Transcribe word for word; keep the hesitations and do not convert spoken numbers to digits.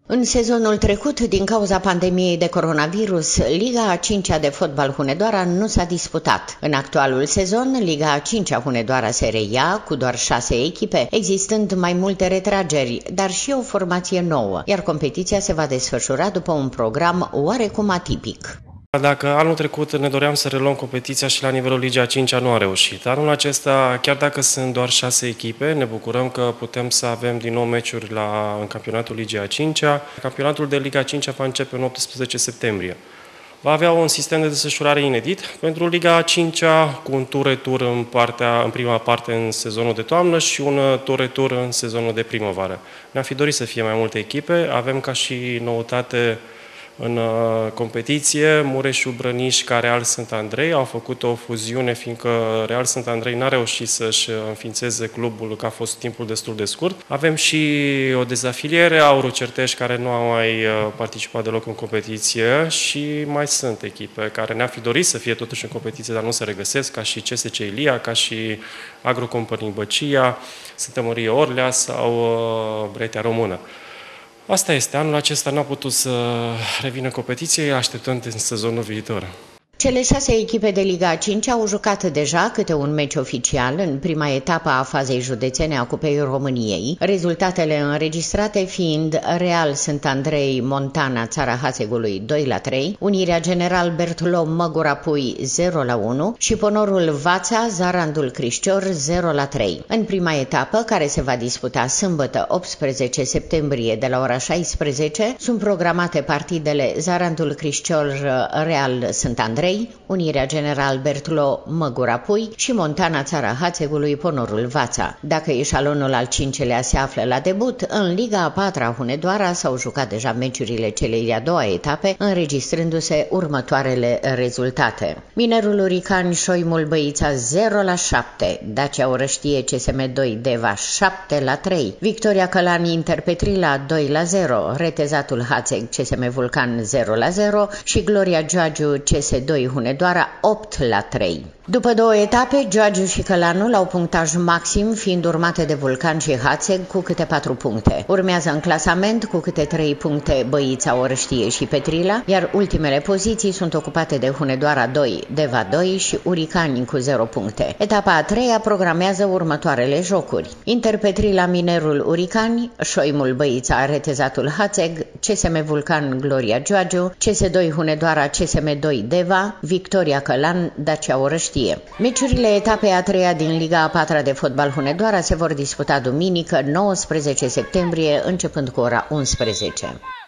În sezonul trecut, din cauza pandemiei de coronavirus, Liga a cincea de fotbal Hunedoara nu s-a disputat. În actualul sezon, Liga a cincea Hunedoara se reia cu doar șase echipe, existând mai multe retrageri, dar și o formație nouă, iar competiția se va desfășura după un program oarecum atipic. Dacă anul trecut ne doream să reluăm competiția și la nivelul Ligii a cincea nu a reușit. Anul acesta, chiar dacă sunt doar șase echipe, ne bucurăm că putem să avem din nou meciuri la, în campionatul Ligii a cincea. Campionatul de Liga a cincea va începe în optsprezece septembrie. Va avea un sistem de desfășurare inedit pentru Liga a cincea, cu un tur-retur în, partea, în prima parte în sezonul de toamnă și un tur-retur în sezonul de primăvară. Ne-am fi dorit să fie mai multe echipe, avem ca și noutate în uh, competiție Mureșul Brăniș ca Real Sant Andrei au făcut o fuziune, fiindcă Real Sant Andrei n-a reușit să-și înființeze clubul, că a fost timpul destul de scurt. Avem și o dezafiliere, Aurul Certeș, care nu a mai uh, participat deloc în competiție, și mai sunt echipe care ne-ar fi dorit să fie totuși în competiție, dar nu se regăsesc, ca și C S C Ilia, ca și Agro Company Băcia, Sfântă Mărie Orlea sau uh, Bretea Română. Asta este, anul acesta n-a putut să revină competiție, așteptăm în sezonul viitor. Cele șase echipe de Liga a cincea au jucat deja câte un meci oficial în prima etapă a fazei județene a Cupei României, rezultatele înregistrate fiind Real Sant Andrei Montana Țara Hasegului doi la trei, Unirea General Bertolo Măgura Pui zero la unu și Ponorul Vața Zarandul Crișcior zero la trei. În prima etapă, care se va disputa sâmbătă optsprezece septembrie de la ora șaisprezece, sunt programate partidele Zarandul Crișcior Real Sant Andrei, Unirea General Bertolo Măgura Pui și Montana Țara Hațegului Ponorul Vața. Dacă eșalonul al cincelea se află la debut, în Liga a patra Hunedoara s-au jucat deja meciurile celei de-a doua etape, înregistrându-se următoarele rezultate. Minerul Urican Șoimul Băița zero la șapte, Dacia Orăștie C S M doi Deva șapte la trei, Victoria Călani Interpetrila doi la zero, Retezatul Hațeg C S M Vulcan zero la zero și Gloria Giagiu C S doi Hunedoara opt la trei. După două etape, Giagiu și Călanul au punctaj maxim, fiind urmate de Vulcan și Hațeg cu câte patru puncte. Urmează în clasament cu câte trei puncte Băița, Orăștie și Petrila, iar ultimele poziții sunt ocupate de Hunedoara doi, Deva doi și Uricani cu zero puncte. Etapa a treia programează următoarele jocuri: Interpetrila Minerul Uricani, Șoimul Băița Retezatul Hațeg, C S M Vulcan Gloria Giagiu, C S doi Hunedoara C S M doi Deva, Victoria Călan Dacia Orăștie. Meciurile etapei a treia din Liga a patra de fotbal Hunedoara se vor disputa duminică nouăsprezece septembrie, începând cu ora unsprezece.